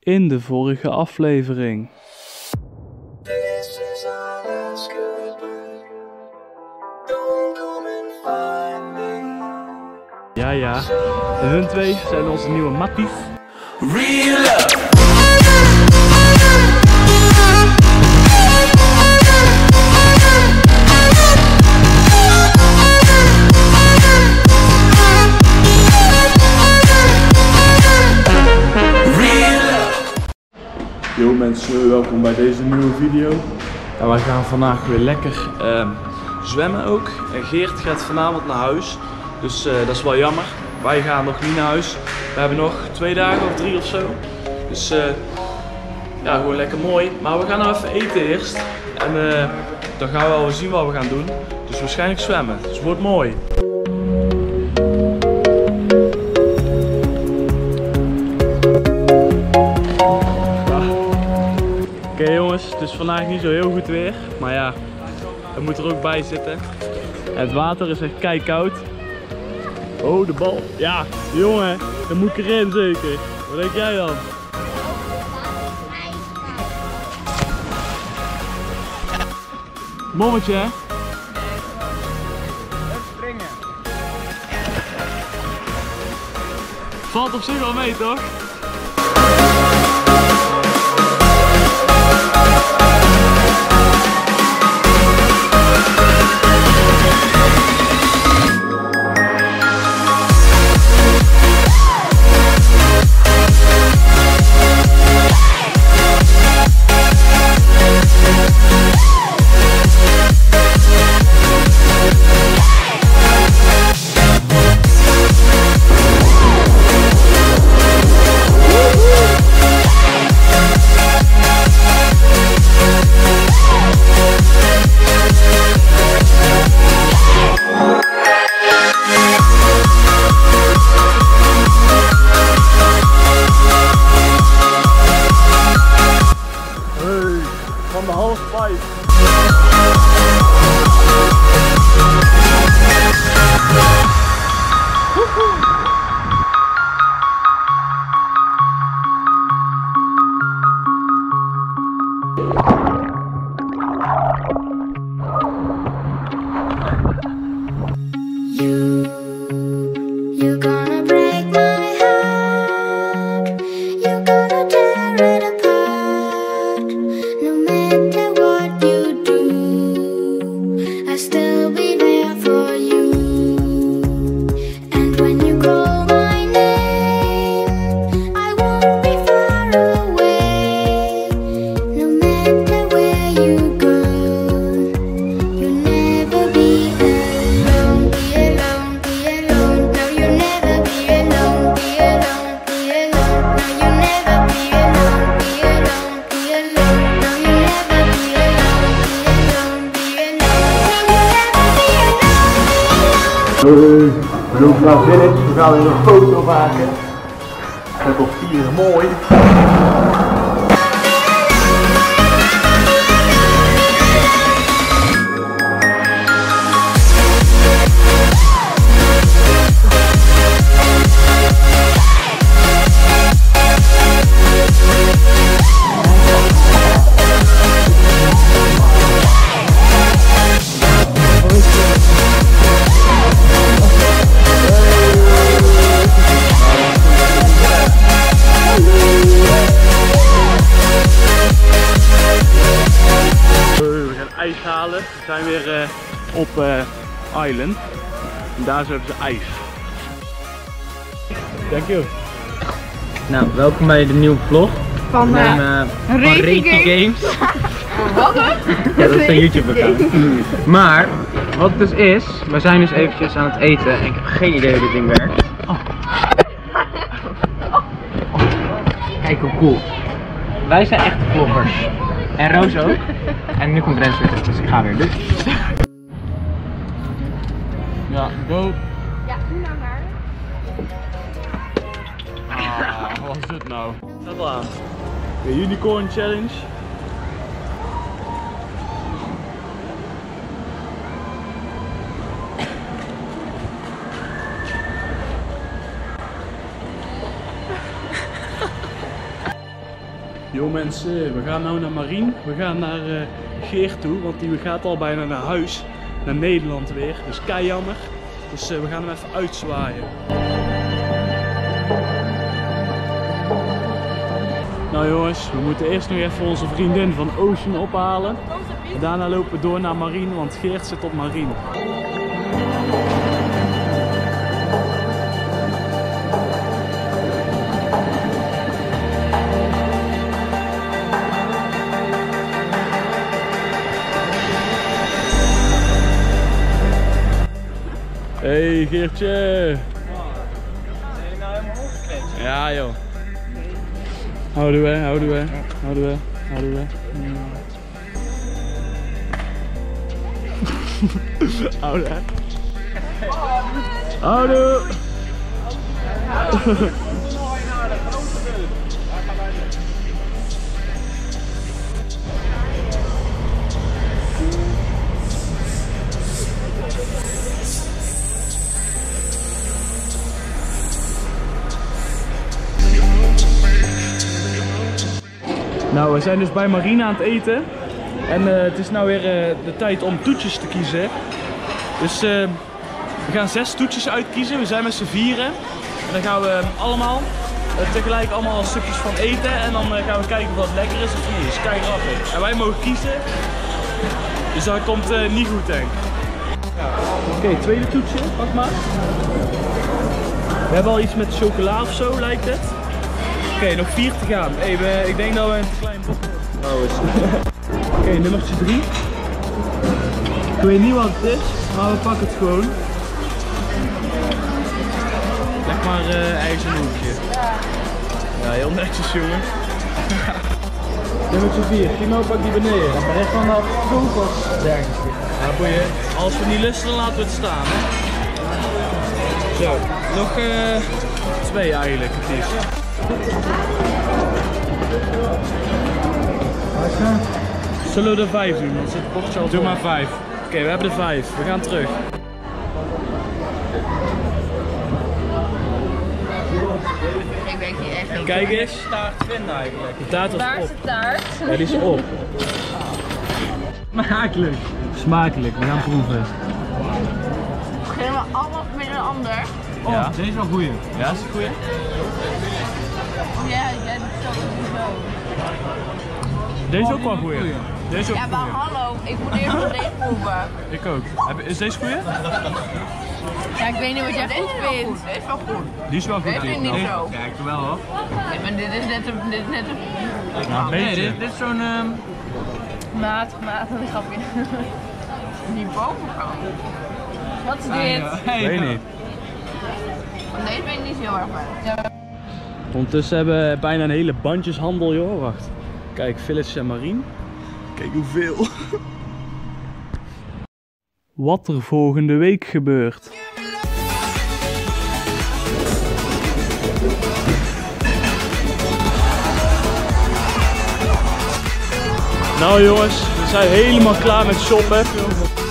in de vorige aflevering. Ja, en hun twee zijn onze nieuwe matties. Real love. Yo mensen, welkom bij deze nieuwe video. Ja, wij gaan vandaag weer lekker zwemmen ook. En Geert gaat vanavond naar huis, dus dat is wel jammer. Wij gaan nog niet naar huis. We hebben nog 2 dagen of 3 of zo. Dus ja, gewoon lekker mooi. Maar we gaan nou even eten eerst. En dan gaan we wel zien wat we gaan doen. Dus waarschijnlijk zwemmen. Dus het wordt mooi. Oké jongens, het is vandaag niet zo heel goed weer, maar ja, het moet er ook bij zitten. Het water is echt keikoud. Oh, de bal. Ja, jongen, dan moet ik erin zeker. Wat denk jij dan? Mommetje, hè? Springen. Valt op zich wel mee, toch? Van de halfpipe. You're gonna break my heart. You're gonna tear it apart. No matter what you do, I'll still be there for you. And when you call my name, I won't be far away. No matter where you go, you'll never be alone. Be alone, be alone. No, you'll never be alone. Be alone, be alone. No, you'll never be alone. Be alone, be alone. No, you'll never be alone. Be alone, be alone. No, you'll never be alone. We lopen naar Village, we gaan weer een foto maken. Met op 4 mooi. Ijs halen. We zijn weer op Island. En daar hebben ze ijs. Thank you. Nou, welkom bij de nieuwe vlog van Reti Games. Wat? Ja, dat is een YouTube account. Maar, wat het dus is, we zijn dus eventjes aan het eten en ik heb geen idee hoe dit ding werkt. Oh. Kijk hoe cool. Wij zijn echte vloggers. En Roos ook. En nu komt Rens weer terug, dus ik ga weer. Ja, go. Ja, doe nou maar. Wat is dit nou? Staat al aan. De Unicorn Challenge. Yo mensen, we gaan nou naar Marien. We gaan naar Geert toe, want die gaat al bijna naar huis. Naar Nederland weer, dus kei jammer. Dus we gaan hem even uitzwaaien. Nou jongens, we moeten eerst nog even onze vriendin van Ocean ophalen. En daarna lopen we door naar Marien, want Geert zit op Marien. Hey Geertje! Ben je nou helemaal omgekleed? Ja joh. Houden we, houden we, houden we, houden we. Houden hè. Houden! Nou, we zijn dus bij Marien aan het eten. En het is nou weer de tijd om toetjes te kiezen. Dus we gaan 6 toetjes uitkiezen. We zijn met z'n 4. En dan gaan we allemaal tegelijk allemaal stukjes van eten. En dan gaan we kijken of dat lekker is of niet. Is kei grappig. En wij mogen kiezen. Dus dat komt niet goed denk ik. Oké, tweede toetje. Pak maar. We hebben al iets met chocola of zo lijkt het. Oké, nog 4 te gaan. Hey, ik denk dat we een te klein bord hebben. Oké, nummertje 3. Ik weet niet wat het is, maar we pakken het gewoon. Leg maar ergens een hoekje. Ja, heel netjes jongen. Nummertje 4. Kimo, pak die beneden. Ja, maar echt van dat vogels. Ja, boeien. Als we niet lusten, dan laten we het staan. Hè? Zo, nog 2 eigenlijk het liefst. Zullen we er 5 doen? Dan zit het bordje al. Doe maar 5. Oké, we hebben er 5. We gaan terug. Ik weet niet echt. Kijk eens. Taart vinden eigenlijk. De taart was Waar is op. de taart? Ja, die is op. Smakelijk. Smakelijk, we gaan proeven. Helemaal allemaal met een ander. Oh, Ja. deze is wel goeie. Ja, is het goed? Ja, dat is zo. Deze is ook wel goed. Deze is ook Ja, maar goed. hallo, ik moet eerst nog deze proeven. Ik ook. Is deze goed? Ja, ik weet niet wat jij goed vindt. Dit is wel goed. Die is wel goed. Ik vind het niet zo. Ja, ik doe wel hoor. Nee, maar dit is net een... Nou, een Nee, beetje. dit is zo'n... Maat, een grapje. Die bovenkant. Wat is dit? Weet niet. Van deze ben ik niet zo heel erg fan. Ondertussen hebben we bijna een hele bandjeshandel, joh. Wacht. Kijk, Philips en Marien. Kijk hoeveel. Wat er volgende week gebeurt. Nou jongens, we zijn helemaal klaar met shoppen.